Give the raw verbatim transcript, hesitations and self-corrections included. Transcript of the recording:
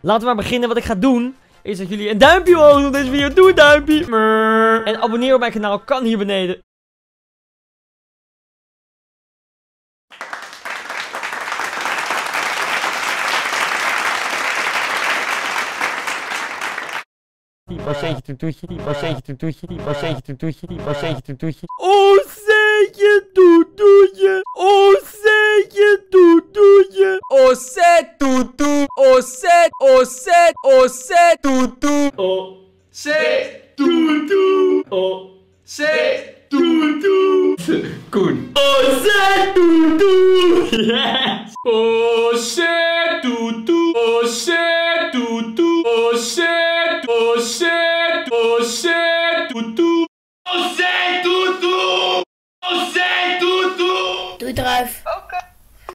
Laten we maar beginnen. Wat ik ga doen is dat jullie een duimpje omhoog doen op deze video. Doe een duimpje. En abonneer op mijn kanaal. Kan hier beneden. Oceetje toetoetje, oceetje toetoetje, oceetje toetoetje, oceetje toetoetje. Oceetje toetoetje, oceetje toetoetje. Ocet toetoe, ocet, ocet, ocet toetoe. Ocet toetoe, ocet toetoe. Koen. Ocet toetoe. Yes. Ocet.